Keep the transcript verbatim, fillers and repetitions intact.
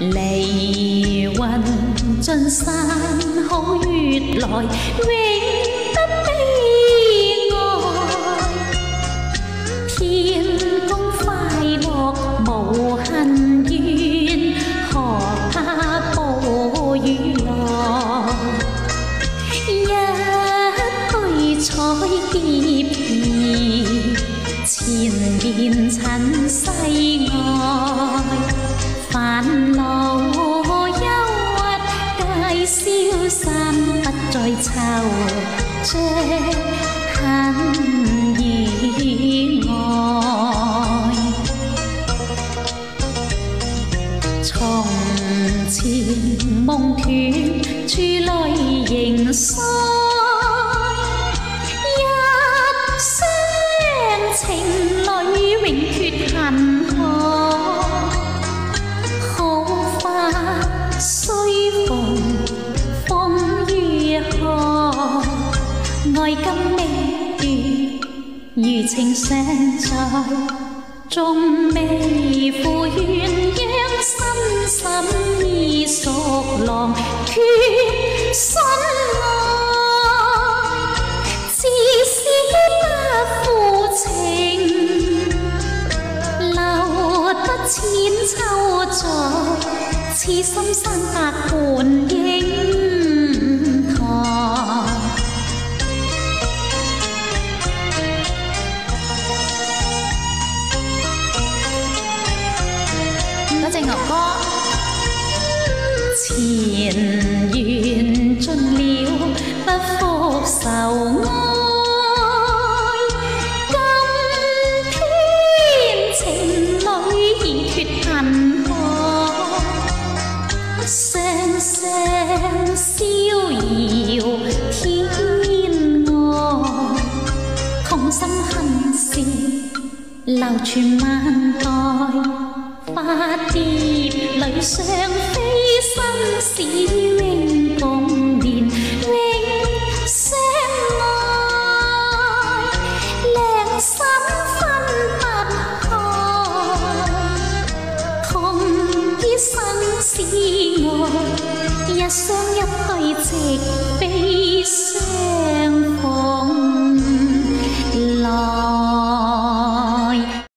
離雲盡散好月來，永不悲哀。天公快樂無恨怨，何怕暴雨來？一對彩蝶兒，纏綿塵世外。煩惱憂鬱皆消散，不再惆悵恨與愛。從前夢斷，珠淚凝腮，一雙情侶永決恨海。雖逢風雨河，愛今未斷，餘情尚在，縱未負鴛鴦深深意熟郎，決心愛，自是不負情，留得千秋在。痴心山隔半英台，多謝牛哥。前緣盡了，不復愁哀。今天情侶已脫恨海。聲聲逍遙天外，同心恨事流傳萬代。花蝶裏雙飛，生死永共眠，永相愛，兩心分不開，同一生死愛，一雙一對直悲傷。